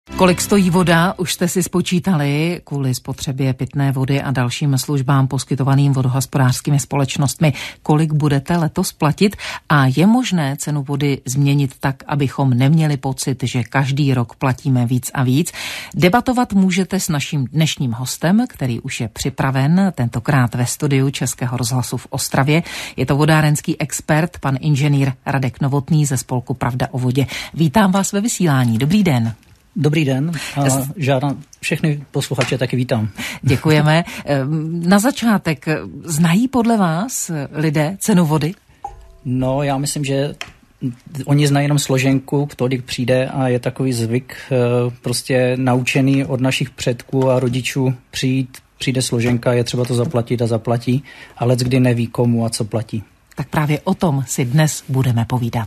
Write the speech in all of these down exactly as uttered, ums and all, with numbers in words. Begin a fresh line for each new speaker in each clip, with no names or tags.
Kolik stojí voda, už jste si spočítali kvůli spotřebě pitné vody a dalším službám poskytovaným vodohospodářskými společnostmi, kolik budete letos platit a je možné cenu vody změnit tak, abychom neměli pocit, že každý rok platíme víc a víc. Debatovat můžete s naším dnešním hostem, který už je připraven, tentokrát ve studiu Českého rozhlasu v Ostravě. Je to vodárenský expert, pan inženýr Radek Novotný ze spolku Pravda o vodě. Vítám vás ve vysílání. Dobrý den.
Dobrý den a žádám všechny posluchače taky vítám.
Děkujeme. Na začátek, znají podle vás lidé cenu vody?
No, já myslím, že oni znají jenom složenku, tolik přijde a je takový zvyk prostě naučený od našich předků a rodičů přijít, přijde složenka, je třeba to zaplatit a zaplatí, ale kdy neví komu a co platí.
Tak právě o tom si dnes budeme povídat.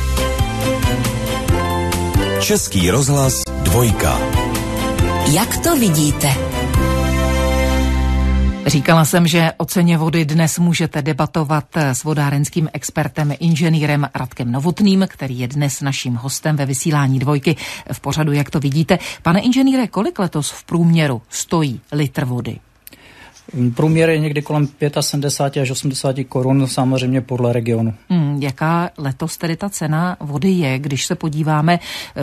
Český rozhlas dvojka.
Jak to vidíte?
Říkala jsem, že o ceně vody dnes můžete debatovat s vodárenským expertem, inženýrem Radkem Novotným, který je dnes naším hostem ve vysílání dvojky v pořadu Jak to vidíte. Pane inženýre, kolik letos v průměru stojí litr vody?
Průměr je někdy kolem sedmdesát pět až osmdesát korun, samozřejmě podle regionu.
Hmm, jaká letos tedy ta cena vody je, když se podíváme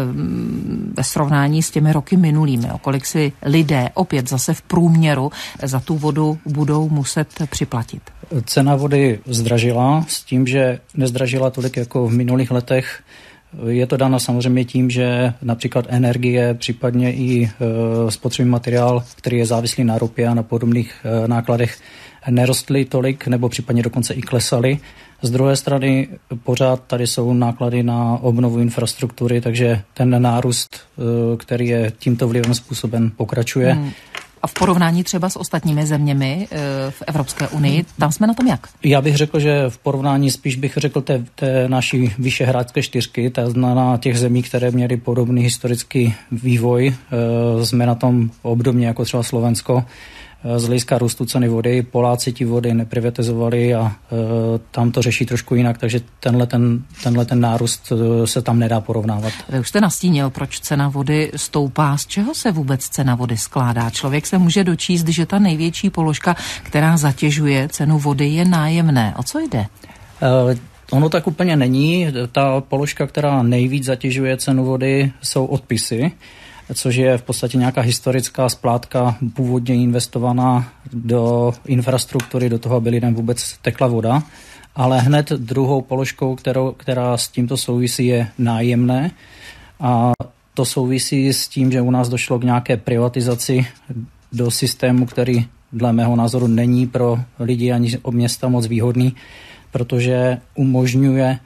um, ve srovnání s těmi roky minulými? O kolik si lidé opět zase v průměru za tu vodu budou muset připlatit?
Cena vody zdražila s tím, že nezdražila tolik jako v minulých letech. Je to dáno samozřejmě tím, že například energie, případně i e, spotřební materiál, který je závislý na ropě a na podobných e, nákladech, nerostly tolik nebo případně dokonce i klesaly. Z druhé strany pořád tady jsou náklady na obnovu infrastruktury, takže ten nárůst, e, který je tímto vlivem způsoben, pokračuje. Hmm.
A v porovnání třeba s ostatními zeměmi v Evropské unii, tam jsme na tom jak? Já
bych řekl, že v porovnání spíš bych řekl té, té naší vyšehradské čtyřky, to znamená těch zemí, které měly podobný historický vývoj, jsme na tom obdobně jako třeba Slovensko. Z hlediska růstu ceny vody, Poláci ti vody neprivatizovali a e, tam to řeší trošku jinak, takže tenhle ten, tenhle ten nárůst e, se tam nedá porovnávat.
Vy už jste nastínil, proč cena vody stoupá. Z čeho se vůbec cena vody skládá? Člověk se může dočíst, že ta největší položka, která zatěžuje cenu vody, je nájemné. O co jde?
E, ono tak úplně není. Ta položka, která nejvíc zatěžuje cenu vody, jsou odpisy, což je v podstatě nějaká historická splátka původně investovaná do infrastruktury, do toho, aby lidem vůbec tekla voda. Ale hned druhou položkou, kterou, která s tímto souvisí, je nájemné. A to souvisí s tím, že u nás došlo k nějaké privatizaci do systému, který dle mého názoru není pro lidi ani města moc výhodný, protože umožňuje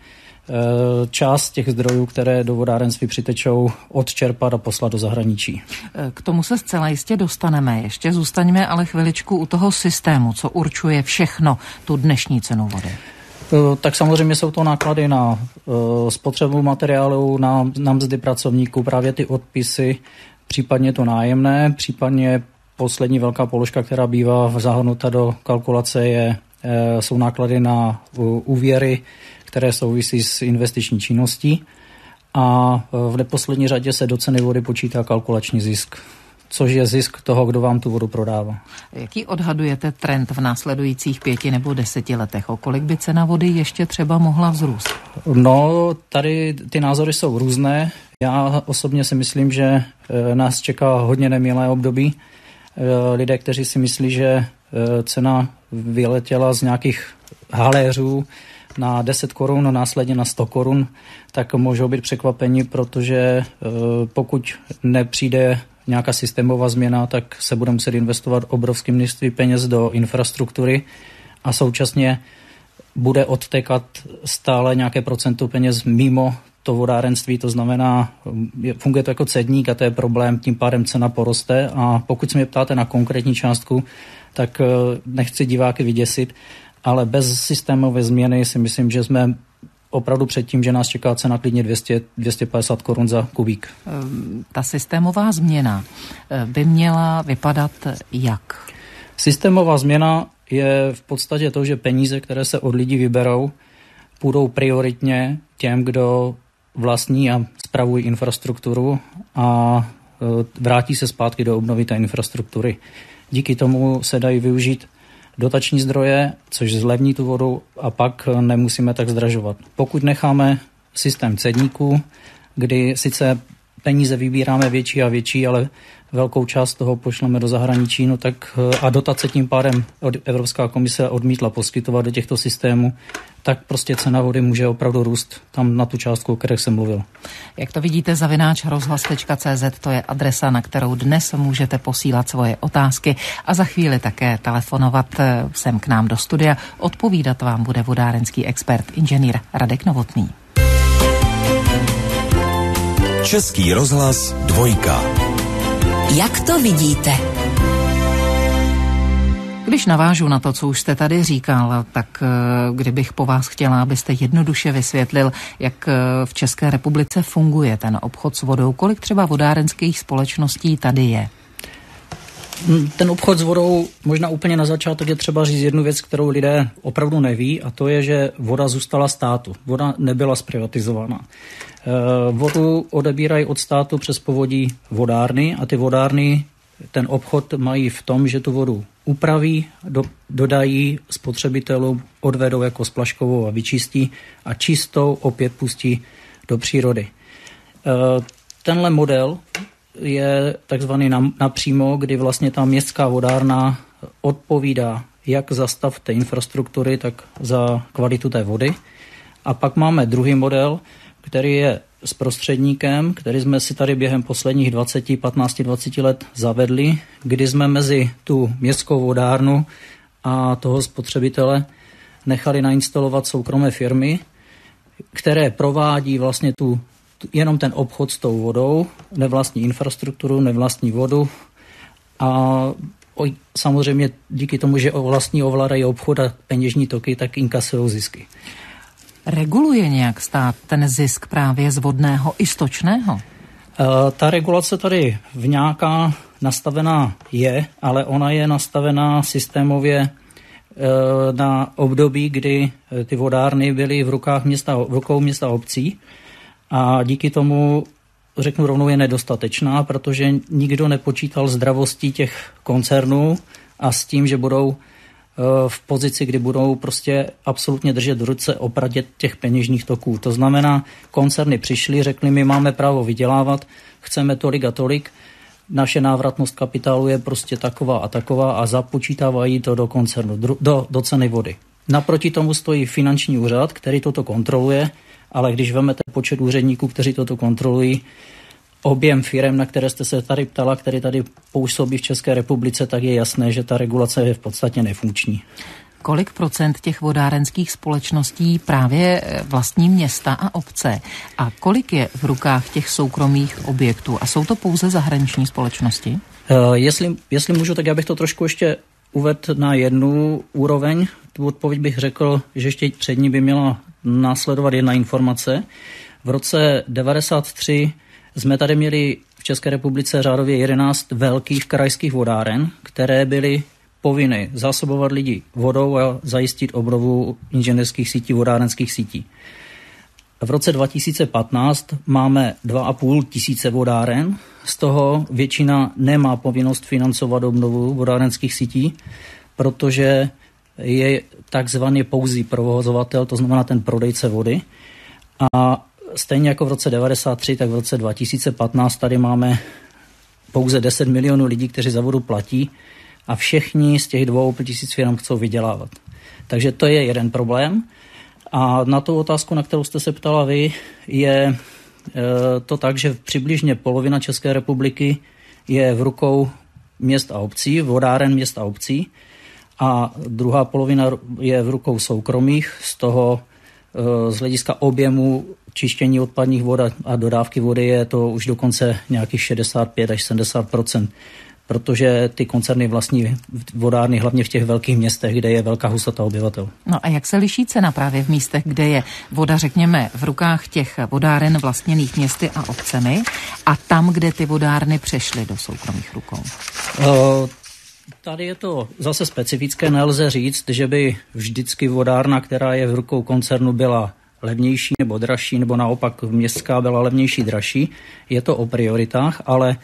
část těch zdrojů, které do vodárenství přitečou, odčerpat a poslat do zahraničí.
K tomu se zcela jistě dostaneme. Ještě zůstaňme ale chviličku u toho systému, co určuje všechno tu dnešní cenu vody.
Tak samozřejmě jsou to náklady na spotřebu materiálu, na, na mzdy pracovníků, právě ty odpisy, případně to nájemné, případně poslední velká položka, která bývá zahrnuta do kalkulace, je, jsou náklady na úvěry, které souvisí s investiční činností a v neposlední řadě se do ceny vody počítá kalkulační zisk, což je zisk toho, kdo vám tu vodu prodává.
Jaký odhadujete trend v následujících pěti nebo deseti letech? O kolik by cena vody ještě třeba mohla vzrůst?
No, tady ty názory jsou různé. Já osobně si myslím, že nás čeká hodně nemilé období. Lidé, kteří si myslí, že cena vyletěla z nějakých haléřů na deset korun, následně na sto korun, tak můžou být překvapeni, protože pokud nepřijde nějaká systémová změna, tak se bude muset investovat obrovské množství peněz do infrastruktury a současně bude odtékat stále nějaké procento peněz mimo to vodárenství, to znamená, funguje to jako cedník a to je problém, tím pádem cena poroste a pokud se mě ptáte na konkrétní částku, tak nechci diváky vyděsit, ale bez systémové změny si myslím, že jsme opravdu před tím, že nás čeká cena klidně dvě stě, dvě stě padesát korun za kubík.
Ta systémová změna by měla vypadat jak?
Systémová změna je v podstatě to, že peníze, které se od lidí vyberou, půjdou prioritně těm, kdo vlastní a spravují infrastrukturu a vrátí se zpátky do obnovy té infrastruktury. Díky tomu se dají využít dotační zdroje, což zlevní tu vodu a pak nemusíme tak zdražovat. Pokud necháme systém cedníků, kdy sice peníze vybíráme větší a větší, ale velkou část toho pošleme do zahraničí, no tak a dotace tím pádem od Evropská komise odmítla poskytovat do těchto systémů, tak prostě cena vody může opravdu růst tam na tu částku, o které jsem mluvil.
Jak to vidíte, zavináč rozhlas tečka cé zet, to je adresa, na kterou dnes můžete posílat svoje otázky a za chvíli také telefonovat sem k nám do studia. Odpovídat vám bude vodárenský expert, inženýr Radek Novotný.
Český rozhlas dvojka.
Jak to vidíte?
Když navážu na to, co už jste tady říkal, tak kdybych po vás chtěla, abyste jednoduše vysvětlil, jak v České republice funguje ten obchod s vodou, kolik třeba vodárenských společností tady je?
Ten obchod s vodou, možná úplně na začátek je třeba říct jednu věc, kterou lidé opravdu neví, a to je, že voda zůstala státu. Voda nebyla zprivatizovaná. Vodu odebírají od státu přes povodí vodárny a ty vodárny ten obchod mají v tom, že tu vodu upraví, do, dodají spotřebitelům, odvedou jako splaškovou a vyčistí a čistou opět pustí do přírody. Tenhle model je takzvaný napřímo, kdy vlastně ta městská vodárna odpovídá jak za stav té infrastruktury, tak za kvalitu té vody. A pak máme druhý model, který je s prostředníkem, který jsme si tady během posledních dvacet, patnáct, dvacet let zavedli, kdy jsme mezi tu městskou vodárnu a toho spotřebitele nechali nainstalovat soukromé firmy, které provádí vlastně tu, jenom ten obchod s tou vodou, nevlastní infrastrukturu, nevlastní vodu a oj, samozřejmě díky tomu, že vlastní ovládají obchod a peněžní toky, tak inkasují zisky.
Reguluje nějak stát ten zisk právě z vodného i stočného?
E, ta regulace tady v nějaká nastavená je, ale ona je nastavená systémově e, na období, kdy ty vodárny byly v rukách města, v rukou města obcí a díky tomu, řeknu rovnou, je nedostatečná, protože nikdo nepočítal zdravostí těch koncernů a s tím, že budou v pozici, kdy budou prostě absolutně držet v ruce opradě těch peněžních toků. To znamená, koncerny přišly, řekli, my máme právo vydělávat, chceme tolik a tolik, naše návratnost kapitálu je prostě taková a taková a započítávají to do koncernu, do, do ceny vody. Naproti tomu stojí finanční úřad, který toto kontroluje, ale když vezmete počet úředníků, kteří toto kontrolují, objem firem, na které jste se tady ptala, které tady působí v České republice, tak je jasné, že ta regulace je v podstatě nefunkční.
Kolik procent těch vodárenských společností právě vlastní města a obce? A kolik je v rukách těch soukromých objektů? A jsou to pouze zahraniční společnosti?
Uh, jestli, jestli můžu, tak já bych to trošku ještě uvedl na jednu úroveň. Tu odpověď bych řekl, že ještě před ní by měla následovat jedna informace. V roce devadesát tři jsme tady měli v České republice řádově jedenáct velkých krajských vodáren, které byly povinny zásobovat lidi vodou a zajistit obnovu inženýrských sítí, vodárenských sítí. V roce dva tisíce patnáct máme dva a půl tisíce vodáren, z toho většina nemá povinnost financovat obnovu vodárenských sítí, protože je takzvaný pouzí provozovatel, to znamená ten prodejce vody. A stejně jako v roce devadesát tři, tak v roce dva tisíce patnáct tady máme pouze deset milionů lidí, kteří za vodu platí a všichni z těch dvou tisíc firm chcou vydělávat. Takže to je jeden problém. A na tu otázku, na kterou jste se ptala vy, je e, to tak, že přibližně polovina České republiky je v rukou měst a obcí, vodáren měst a obcí, a druhá polovina je v rukou soukromých, z toho e, z hlediska objemu čištění odpadních vod a dodávky vody je to už dokonce nějakých šedesát pět až sedmdesát procent, protože ty koncerny vlastní vodárny hlavně v těch velkých městech, kde je velká hustota obyvatel.
No a jak se liší cena právě v místech, kde je voda, řekněme, v rukách těch vodáren vlastněných městy a obcemi a tam, kde ty vodárny přešly do soukromých rukou?
Uh, Tady je to zase specifické, nelze říct, že by vždycky vodárna, která je v rukou koncernu, byla levnější nebo dražší, nebo naopak městská byla levnější, dražší. Je to o prioritách, ale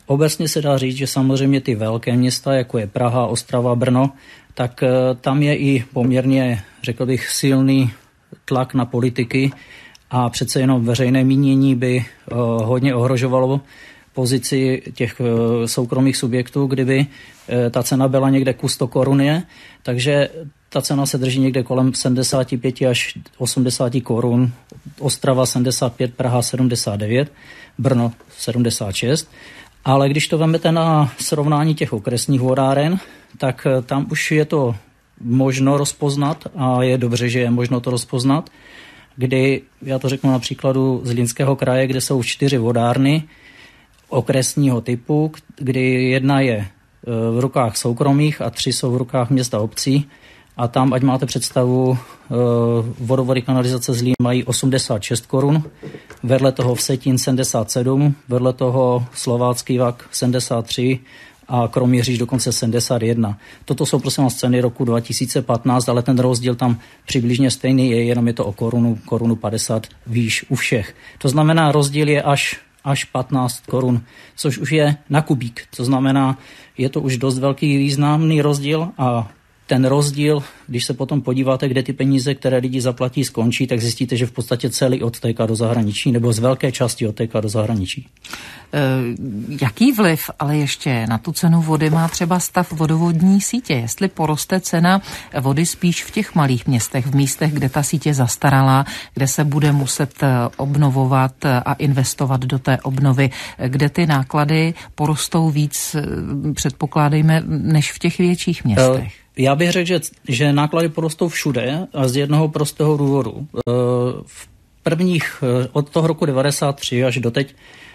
Obecně se dá říct, že samozřejmě ty velké města, jako je Praha, Ostrava, Brno, tak tam je i poměrně, řekl bych, silný tlak na politiky a přece jenom veřejné mínění by hodně ohrožovalo pozici těch soukromých subjektů, kdyby ta cena byla někde ku sto koruně, takže ta cena se drží někde kolem sedmdesát pět až osmdesát korun, Ostrava sedmdesát pět, Praha sedmdesát devět, Brno sedmdesát šest, ale když to vezmete na srovnání těch okresních vodáren, tak tam už je to možno rozpoznat a je dobře, že je možno to rozpoznat, kdy, já to řeknu na příkladu Zlínského kraje, kde jsou čtyři vodárny okresního typu, kdy jedna je v rukách soukromých a tři jsou v rukách města obcí. A tam, ať máte představu, vodovody kanalizace Zlín mají osmdesát šest korun, vedle toho Vsetín sedmdesát sedm, vedle toho Slovácký vak sedmdesát tři a Kroměříž dokonce sedmdesát jedna. Toto jsou prosím vás ceny roku dva tisíce patnáct, ale ten rozdíl tam přibližně stejný je, jenom je to o korunu, korunu padesát výš u všech. To znamená, rozdíl je až až patnáct korun, což už je na kubík. To znamená, je to už dost velký významný rozdíl a ten rozdíl, když se potom podíváte, kde ty peníze, které lidi zaplatí, skončí, tak zjistíte, že v podstatě celý odtéká do zahraničí nebo z velké části odtéká do zahraničí.
E, jaký vliv ale ještě na tu cenu vody má třeba stav vodovodní sítě? Jestli poroste cena vody spíš v těch malých městech, v místech, kde ta sítě zastarala, kde se bude muset obnovovat a investovat do té obnovy, kde ty náklady porostou víc, předpokládejme, než v těch větších městech? E,
Já bych řekl, že, že náklady porostou všude a z jednoho prostého důvodu. V prvních, od toho roku devadesát tři až doteď,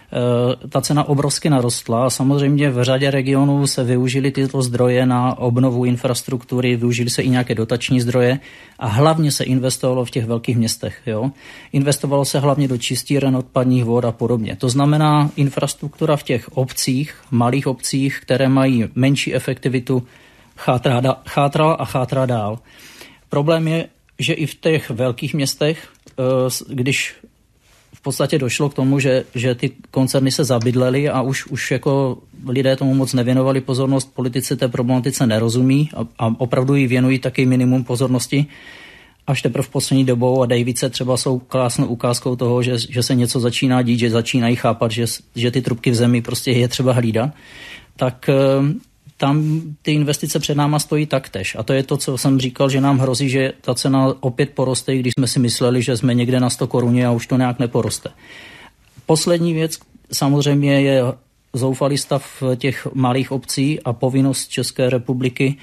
ta cena obrovsky narostla a samozřejmě v řadě regionů se využily tyto zdroje na obnovu infrastruktury, využily se i nějaké dotační zdroje a hlavně se investovalo v těch velkých městech. Jo? Investovalo se hlavně do čistíren odpadních vod a podobně. To znamená infrastruktura v těch obcích, malých obcích, které mají menší efektivitu, Chátrá, chátrala a chátrá dál. Problém je, že i v těch velkých městech, když v podstatě došlo k tomu, že, že ty koncerny se zabydlely a už, už jako lidé tomu moc nevěnovali pozornost, politici té problematice nerozumí a, a opravdu jí věnují taky minimum pozornosti, až teprve v poslední dobou a Davice třeba jsou krásnou ukázkou toho, že, že se něco začíná dít, že začínají chápat, že, že ty trubky v zemi prostě je třeba hlídat, tak tam ty investice před náma stojí taktéž. A to je to, co jsem říkal, že nám hrozí, že ta cena opět poroste, když jsme si mysleli, že jsme někde na sto koruně a už to nějak neporoste. Poslední věc samozřejmě je zoufalý stav těch malých obcí a povinnost České republiky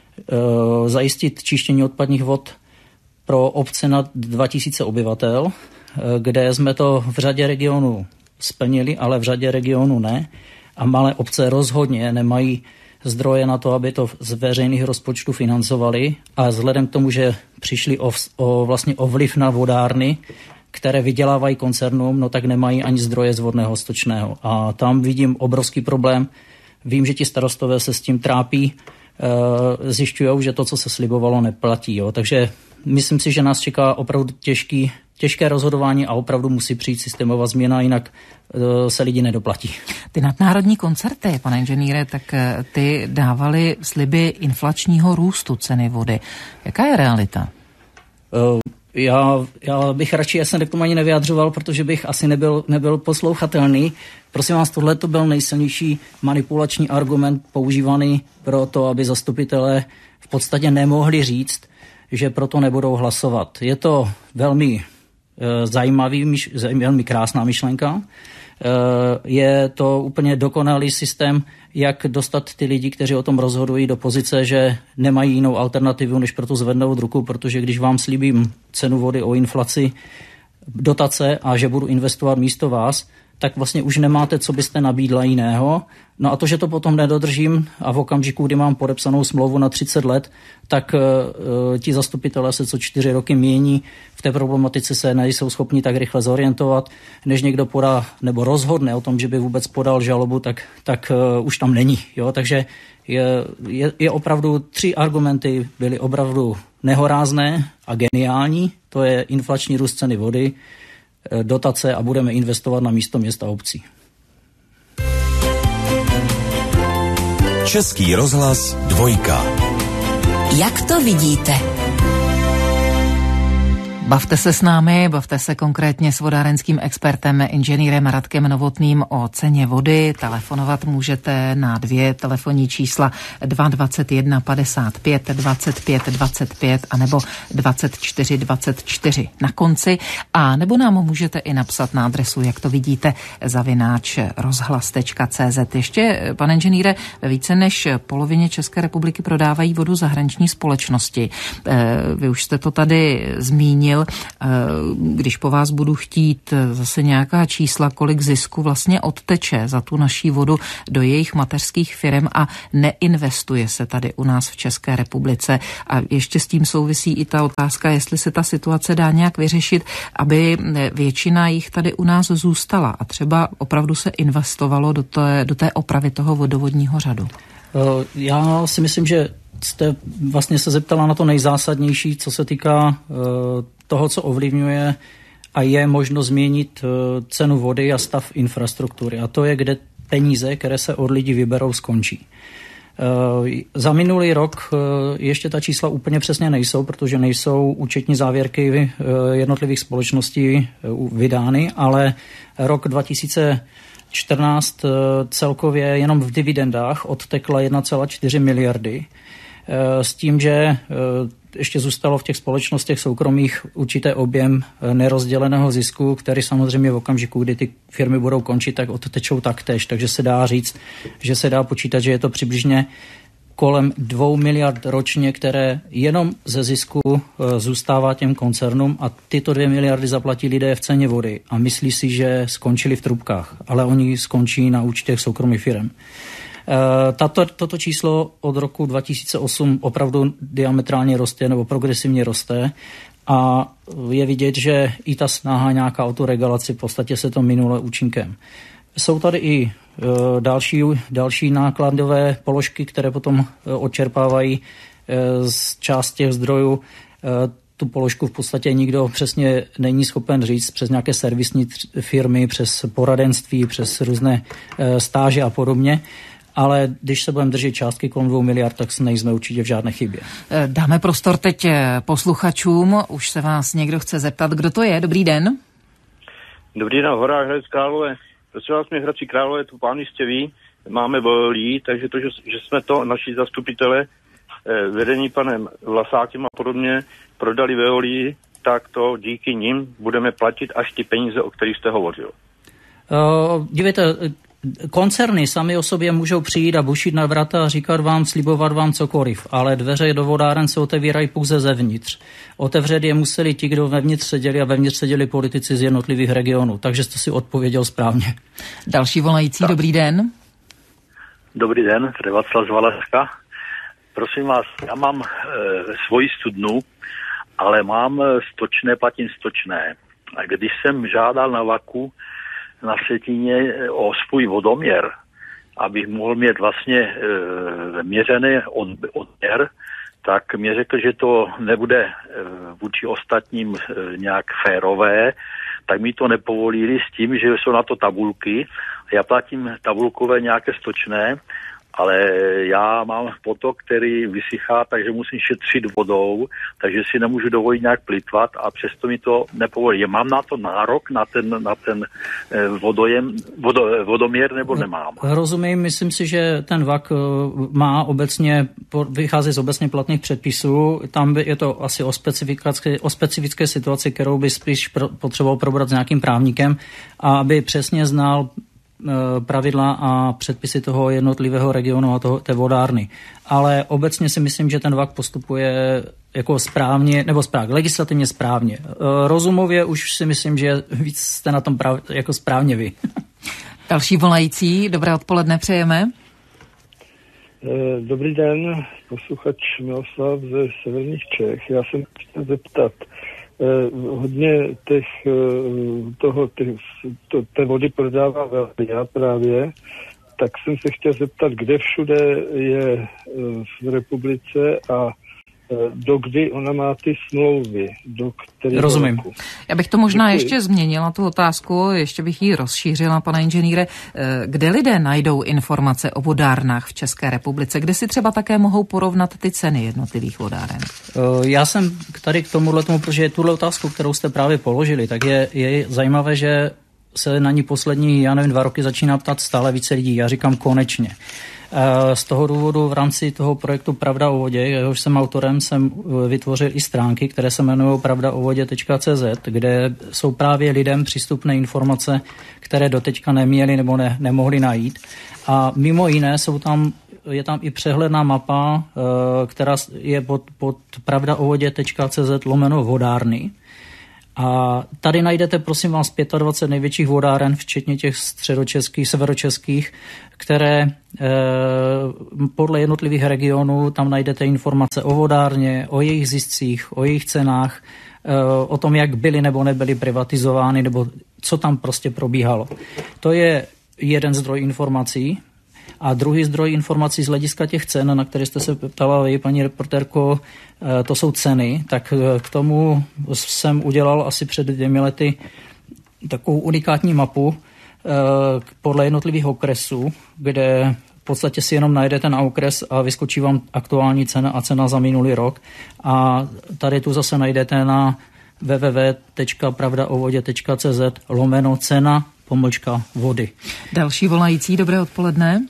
e, zajistit čištění odpadních vod pro obce nad dva tisíce obyvatel, e, kde jsme to v řadě regionů splnili, ale v řadě regionů ne. A malé obce rozhodně nemají zdroje na to, aby to z veřejných rozpočtů financovali a vzhledem k tomu, že přišli o, o, vlastně o vliv na vodárny, které vydělávají koncernům, no tak nemají ani zdroje z vodného stočného. A tam vidím obrovský problém. Vím, že ti starostové se s tím trápí, e, zjišťujou, že to, co se slibovalo, neplatí. Jo. Takže myslím si, že nás čeká opravdu těžký, těžké rozhodování a opravdu musí přijít systémová změna, jinak e, se lidi nedoplatí.
Ty nadnárodní koncerty, pane inženýre, tak ty dávaly sliby inflačního růstu ceny vody. Jaká je realita?
E, Já, já bych radši, já jsem k tomu ani nevyjadřoval, protože bych asi nebyl, nebyl poslouchatelný. Prosím vás, tohle to byl nejsilnější manipulační argument používaný pro to, aby zastupitelé v podstatě nemohli říct, že proto nebudou hlasovat. Je to velmi e, zajímavý, myš, velmi krásná myšlenka. E, je to úplně dokonalý systém, jak dostat ty lidi, kteří o tom rozhodují, do pozice, že nemají jinou alternativu, než proto zvednout ruku, protože když vám slíbím cenu vody o inflaci, dotace a že budu investovat místo vás, tak vlastně už nemáte, co byste nabídla jiného. No a to, že to potom nedodržím a v okamžiku, kdy mám podepsanou smlouvu na třicet let, tak uh, ti zastupitelé se co čtyři roky mění, v té problematice se nejsou schopni tak rychle zorientovat, než někdo podá nebo rozhodne o tom, že by vůbec podal žalobu, tak, tak uh, už tam není. Jo? Takže je, je, je opravdu, tři argumenty byly opravdu nehorázné a geniální. To je inflační růst ceny vody, dotace a budeme investovat na místo města a obcí.
Český rozhlas dvojka.
Jak to vidíte?
Bavte se s námi, bavte se konkrétně s vodárenským expertem, inženýrem Radkem Novotným o ceně vody. Telefonovat můžete na dvě telefonní čísla dva dvacet jedna padesát pět dvacet pět dvacet pět anebo dvacet čtyři dvacet čtyři na konci, a nebo nám můžete i napsat na adresu, jak to vidíte, zavináč rozhlas tečka cé zet. Ještě, pane inženýre, více než polovině České republiky prodávají vodu zahraniční společnosti. Vy už jste to tady zmínil. Když po vás budu chtít zase nějaká čísla, kolik zisku vlastně odteče za tu naší vodu do jejich mateřských firem a neinvestuje se tady u nás v České republice. A ještě s tím souvisí i ta otázka, jestli se ta situace dá nějak vyřešit, aby většina jich tady u nás zůstala a třeba opravdu se investovalo do té, do té opravy toho vodovodního řadu.
Já si myslím, že jste vlastně se zeptala na to nejzásadnější, co se týká toho, co ovlivňuje a je možno změnit cenu vody a stav infrastruktury. A to je, kde peníze, které se od lidí vyberou, skončí. Za minulý rok ještě ta čísla úplně přesně nejsou, protože nejsou účetní závěrky jednotlivých společností vydány, ale rok dva tisíce čtrnáct celkově jenom v dividendách odtekla jedna celá čtyři miliardy, s tím, že ještě zůstalo v těch společnostech soukromých určité objem nerozděleného zisku, který samozřejmě v okamžiku, kdy ty firmy budou končit, tak odtečou taktéž. Takže se dá říct, že se dá počítat, že je to přibližně kolem dvou miliard ročně, které jenom ze zisku zůstává těm koncernům, a tyto dvě miliardy zaplatí lidé v ceně vody a myslí si, že skončili v trubkách, ale oni skončí na účtech soukromých firm. Tato, toto číslo od roku dva tisíce osm opravdu diametrálně roste nebo progresivně roste a je vidět, že i ta snaha nějaká o tu regulaci v podstatě se to minulo účinkem. Jsou tady i další, další nákladové položky, které potom odčerpávají z část těch zdrojů. Tu položku v podstatě nikdo přesně není schopen říct, přes nějaké servisní firmy, přes poradenství, přes různé stáže a podobně. Ale když se budeme držet částky kolem dvou miliard, tak nejsme určitě v žádné chybě.
Dáme prostor teď posluchačům. Už se vás někdo chce zeptat, kdo to je. Dobrý den.
Dobrý den, Horách, Hradec Králové. Prosím vás, mě Hradci Králové, to pán jistě ví, máme Veolí, takže to, že, že jsme to, naši zastupitele, eh, vedení panem Vlasákem a podobně, prodali Veolí, tak to díky nim budeme platit až ty peníze, o kterých jste hovořil.
Uh, dívejte, koncerny sami o sobě můžou přijít a bušit na vrata a říkat vám, slibovat vám cokoliv, ale dveře do vodáren se otevírají pouze zevnitř. Otevřet je museli ti, kdo vevnitř seděli, a vevnitř seděli politici z jednotlivých regionů, takže jste si odpověděl správně.
Další volající, tak. Dobrý den.
Dobrý den, tady Václav z Valašska. Prosím vás, já mám e, svoji studnu, ale mám stočné, platím stočné. A když jsem žádal na vaku na Vsetíně o svůj vodoměr, abych mohl mít vlastně e, měřený od, odměr, tak mi řekl, že to nebude e, vůči ostatním e, nějak férové, tak mi to nepovolili s tím, že jsou na to tabulky. Já platím tabulkové nějaké stočné, ale já mám potok, který vysychá, takže musím šetřit vodou, takže si nemůžu dovolit nějak plitvat a přesto mi to nepovolí. Mám na to nárok, na ten, na ten vodojem, vodo, vodoměr, nebo nemám?
Rozumím, myslím si, že ten V A K má obecně, vychází z obecně platných předpisů, tam by je to asi o specifické, o specifické situaci, kterou by spíš potřeboval probrat s nějakým právníkem, aby přesně znal pravidla a předpisy toho jednotlivého regionu a toho, té vodárny. Ale obecně si myslím, že ten V A K postupuje jako správně, nebo správně, legislativně správně. Rozumově už si myslím, že víc jste na tom prav, jako správně vy. Další volající, dobré odpoledne přejeme.
Dobrý den, posluchač Miloslav ze severních Čech. Já jsem chtěl zeptat, Eh, hodně těch, toho, těch, to, té vody prodává Veolia právě, tak jsem se chtěl zeptat, kde všude je v republice a dokdy ona má ty smlouvy, do kterého
Rozumím.
roku.
Já bych to možná
Děkuji.
ještě změnila, tu otázku, ještě bych ji rozšířila, pane inženýre. Kde lidé najdou informace o vodárnách v České republice? Kde si třeba také mohou porovnat ty ceny jednotlivých vodáren?
Já jsem tady k tomuhle tomu, protože tuhle otázku, kterou jste právě položili, tak je, je zajímavé, že se na ní poslední, já nevím, dva roky začíná ptát stále více lidí. Já říkám konečně. Z toho důvodu v rámci toho projektu Pravda o vodě, jehož jsem autorem, jsem vytvořil i stránky, které se jmenují pravda o vodě tečka cé zet, kde jsou právě lidem přístupné informace, které doteďka neměli nebo ne, nemohli najít. A mimo jiné jsou tam, je tam i přehledná mapa, která je pod, pod pravda o vodě tečka cé zet lomeno vodárny. A tady najdete, prosím vás, dvacet pět největších vodáren, včetně těch středočeských, severočeských, které e, podle jednotlivých regionů tam najdete informace o vodárně, o jejich ziscích, o jejich cenách, e, o tom, jak byly nebo nebyly privatizovány, nebo co tam prostě probíhalo. To je jeden zdroj informací. A druhý zdroj informací z hlediska těch cen, na které jste se ptala vy, paní reportérko, to jsou ceny. Tak k tomu jsem udělal asi před dvěmi lety takovou unikátní mapu podle jednotlivých okresů, kde v podstatě si jenom najdete na okres a vyskočí vám aktuální cena a cena za minulý rok. A tady tu zase najdete na w w w tečka pravda o vodě tečka cé zet lomeno cena pomlčka vody.
Další volající, dobré odpoledne.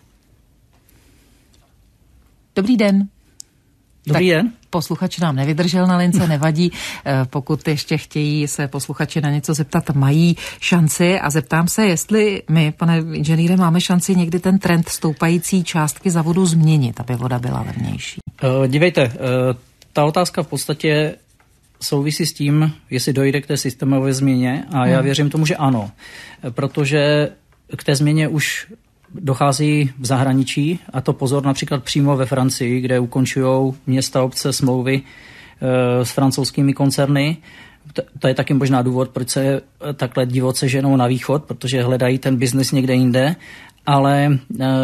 Dobrý den.
Dobrý den.
Posluchač nám nevydržel na lince, nevadí. Pokud ještě chtějí se posluchači na něco zeptat, mají šanci a zeptám se, jestli my, pane inženýre, máme šanci někdy ten trend stoupající částky za vodu změnit, aby voda byla levnější.
Dívejte, ta otázka v podstatě souvisí s tím, jestli dojde k té systémové změně a já věřím tomu, že ano, protože k té změně už dochází v zahraničí, a to pozor například přímo ve Francii, kde ukončují města, obce smlouvy e, s francouzskými koncerny. To, to je taky možná důvod, proč se takhle divoce ženou na východ, protože hledají ten biznis někde jinde, ale e,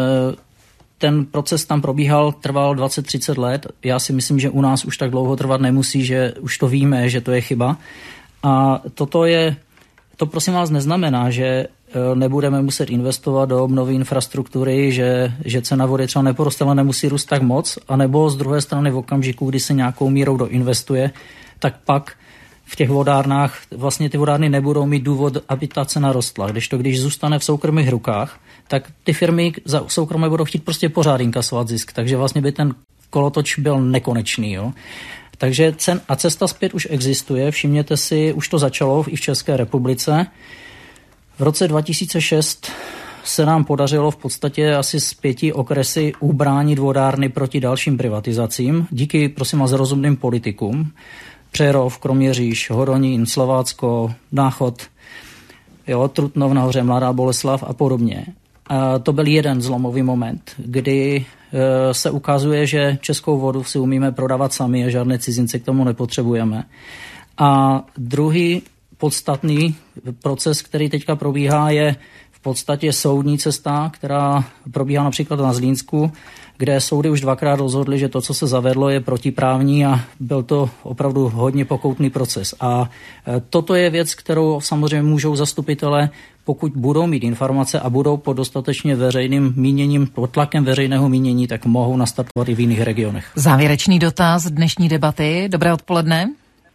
ten proces tam probíhal, trval dvacet třicet let. Já si myslím, že u nás už tak dlouho trvat nemusí, že už to víme, že to je chyba. A toto je, to prosím vás neznamená, že nebudeme muset investovat do obnovy infrastruktury, že, že cena vody třeba neporoste, ale nemusí růst tak moc, anebo z druhé strany v okamžiku, kdy se nějakou mírou doinvestuje, tak pak v těch vodárnách vlastně ty vodárny nebudou mít důvod, aby ta cena rostla. Když to, když zůstane v soukromých rukách, tak ty firmy za soukromé budou chtít prostě pořád inkasovat zisk, takže vlastně by ten kolotoč byl nekonečný. Jo? Takže cen a cesta zpět už existuje, všimněte si, už to začalo i v České republice. V roce dva tisíce šest se nám podařilo v podstatě asi z pěti okresy ubránit vodárny proti dalším privatizacím. Díky, prosím vás, rozumným politikům. Přerov, Kroměříž, Hodonín, Slovácko, Náchod, jo, Trutnov nahoře, Mladá Boleslav a podobně. A to byl jeden zlomový moment, kdy e, se ukazuje, že českou vodu si umíme prodávat sami a žádné cizince k tomu nepotřebujeme. A druhý podstatný proces, který teďka probíhá, je v podstatě soudní cesta, která probíhá například na Zlínsku, kde soudy už dvakrát rozhodly, že to, co se zavedlo, je protiprávní a byl to opravdu hodně pokoutný proces. A toto je věc, kterou samozřejmě můžou zastupitelé, pokud budou mít informace a budou pod dostatečně veřejným míněním, pod tlakem veřejného mínění, tak mohou nastartovat i v jiných regionech.
Závěrečný dotaz dnešní debaty. Dobré odpoledne.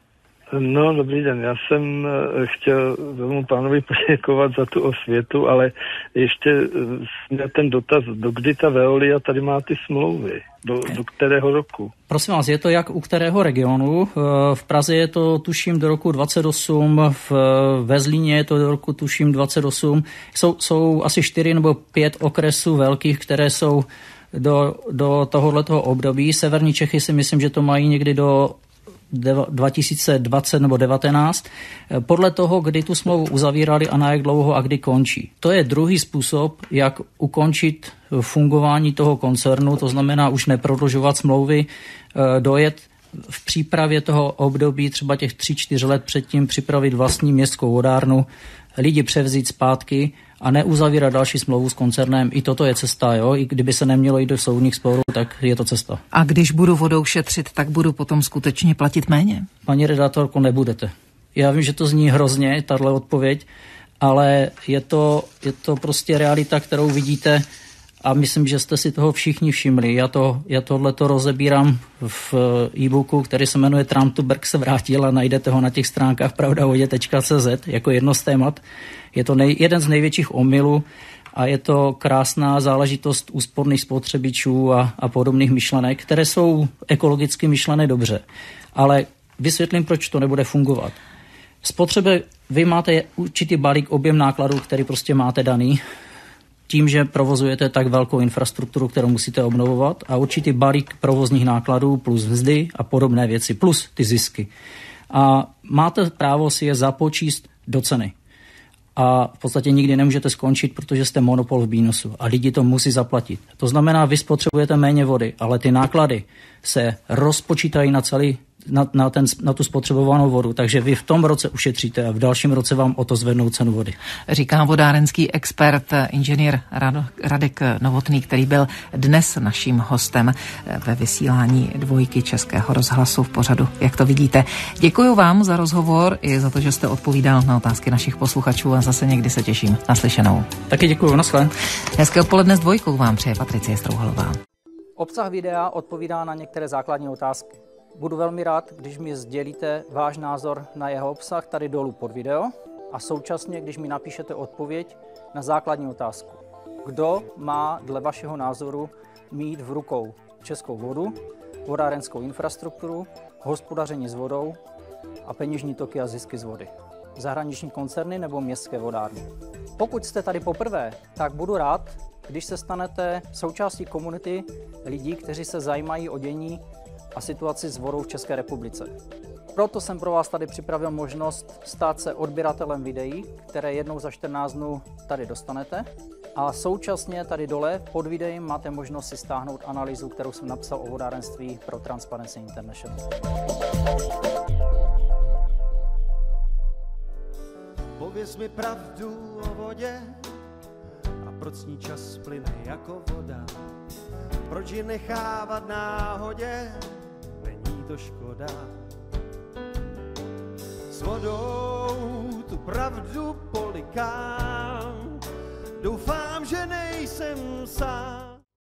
No, dobrý den. Já jsem chtěl tomu pánovi poděkovat za tu osvětu, ale ještě měl ten dotaz, dokdy ta Veolia tady má ty smlouvy? Do, do kterého roku?
Prosím vás, je to jak u kterého regionu? V Praze je to tuším do roku dvacet osm, v, ve Zlíně je to do roku tuším dvacet osm. Jsou, jsou asi čtyři nebo pět okresů velkých, které jsou do, do tohoto období. Severní Čechy si myslím, že to mají někdy do dva tisíce dvacet nebo devatenáct, podle toho, kdy tu smlouvu uzavírali a na jak dlouho a kdy končí. To je druhý způsob, jak ukončit fungování toho koncernu, to znamená už neprodlužovat smlouvy, dojet v přípravě toho období třeba těch tři čtyři let předtím připravit vlastní městskou vodárnu, lidi převzít zpátky a neuzavírat další smlouvu s koncernem. I toto je cesta, jo? I kdyby se nemělo jít do soudních sporů, tak je to cesta.
A když budu vodou šetřit, tak budu potom skutečně platit méně?
Paní redaktorko, nebudete. Já vím, že to zní hrozně, tahle odpověď, ale je to, je to prostě realita, kterou vidíte a myslím, že jste si toho všichni všimli. Já, to, já tohleto rozebírám v e-booku, který se jmenuje Trump to Berg se vrátil a najdete ho na těch stránkách pravdavodě tečka cé zet jako jedno z témat. Je to nej, jeden z největších omylů a je to krásná záležitost úsporných spotřebičů a, a podobných myšlenek, které jsou ekologicky myšlené dobře. Ale vysvětlím, proč to nebude fungovat. Spotřeby, vy máte určitý balík objem nákladů, který prostě máte daný, tím, že provozujete tak velkou infrastrukturu, kterou musíte obnovovat a určitý balík provozních nákladů plus mzdy a podobné věci, plus ty zisky. A máte právo si je započíst do ceny. A v podstatě nikdy nemůžete skončit, protože jste monopol v mínusu a lidi to musí zaplatit. To znamená, vy spotřebujete méně vody, ale ty náklady se rozpočítají na celý Na, na, ten, na tu spotřebovanou vodu, takže vy v tom roce ušetříte a v dalším roce vám o to zvednou cenu vody.
Říká vodárenský expert, inženýr Radek Novotný, který byl dnes naším hostem ve vysílání Dvojky Českého rozhlasu v pořadu Jak to vidíte. Děkuji vám za rozhovor i za to, že jste odpovídal na otázky našich posluchačů a zase někdy se těším. Naslyšenou.
Taky děkuji, naschle.
Hezké odpoledne s Dvojkou vám přeje Patricie Strouhalová.
Obsah videa odpovídá na některé základní otázky. Budu velmi rád, když mi sdělíte váš názor na jeho obsah tady dolů pod video a současně, když mi napíšete odpověď na základní otázku. Kdo má dle vašeho názoru mít v rukou českou vodu, vodárenskou infrastrukturu, hospodaření s vodou a peněžní toky a zisky z vody? Zahraniční koncerny nebo městské vodárny? Pokud jste tady poprvé, tak budu rád, když se stanete součástí komunity lidí, kteří se zajímají o dění a situaci s vodou v České republice. Proto jsem pro vás tady připravil možnost stát se odběratelem videí, které jednou za čtrnáct dnů tady dostanete. A současně tady dole pod videem máte možnost si stáhnout analýzu, kterou jsem napsal o vodárenství pro Transparency International.
Pověz mi pravdu o vodě a proč s ní čas plyne jako voda. Proč ji nechávat náhodě, není to škoda. S vodou tu pravdu polikám, doufám, že nejsem sám.